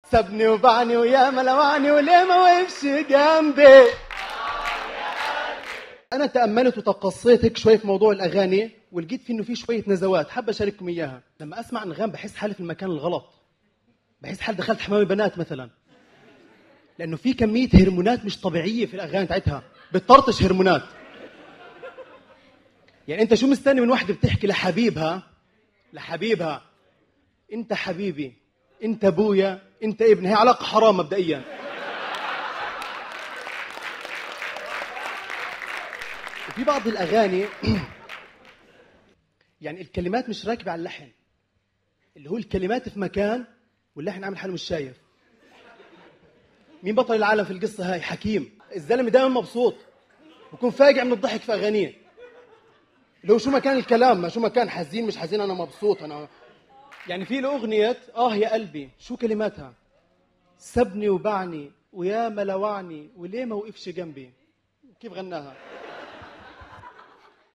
سابني وباعني ويا ملوعني وليه ما وقفش جنبي. انا تاملت وتقصيت هيك شوي في موضوع الاغاني ولقيت فيه انه في شويه نزوات حابه اشارككم اياها. لما اسمع انغام بحس حالي في المكان الغلط، بحس حالي دخلت حمام بنات مثلا، لانه في كميه هرمونات مش طبيعيه في الاغاني بتاعتها، بتطرطش هرمونات. يعني انت شو مستني من واحده بتحكي لحبيبها انت حبيبي، انت ابويا، انت ابني؟ هي علاقه حرام مبدئيا. وفي بعض الاغاني يعني الكلمات مش راكبه على اللحن، اللي هو الكلمات في مكان واللحن عامل حاله مش شايف. مين بطل العالم في القصه هاي؟ حكيم. الزلمه دائما مبسوط، بكون فاقع من الضحك في اغانيه، اللي هو شو ما كان الكلام، ما شو ما كان، حزين مش حزين انا مبسوط انا. يعني في له اغنيه يا قلبي، شو كلماتها؟ سبني وبعني ويا ملوعني وليه ما وقفش جنبي. كيف غناها؟